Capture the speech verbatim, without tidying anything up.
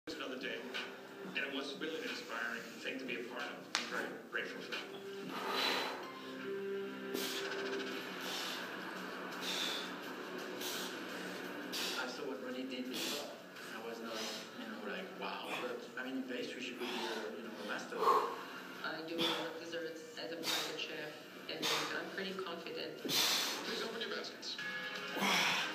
Another day, and it was really an inspiring thing to be a part of. I'm very grateful for that. I saw what Ronnie did before. I was not, you know, like, wow, but I mean, pastry should be, uh, you know, a master. I do desserts as a private chef, and I'm pretty confident. Please open your baskets.